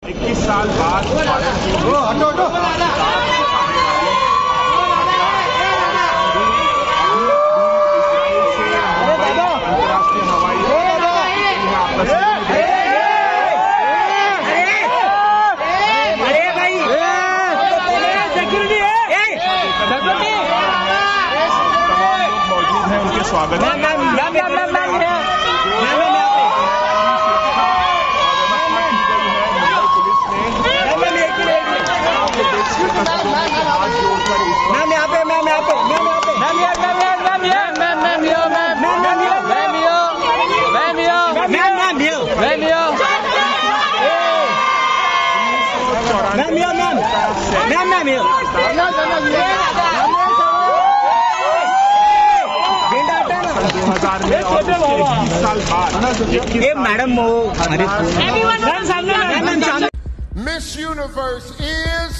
21 साल बाद अंतर्राष्ट्रीय हवाई मौजूद हैं, उनके स्वागत Miss Universe is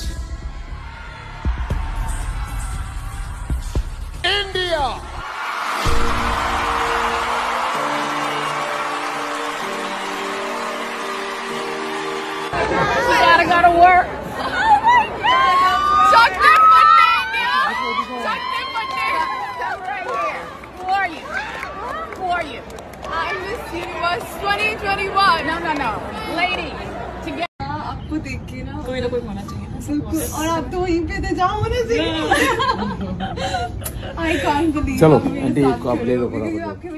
India. Gotta work. Oh my God! Suck their foot now! Suck their foot now! Come right here. Who are you? Who are you? I'm Miss Universe 2021. No. Lady. Together. आपको देख के ना कोई होना चाहिए और आप तो वहीं पे थे जहाँ होना चाहिए। I can't believe चलो आंटी आप ले लो।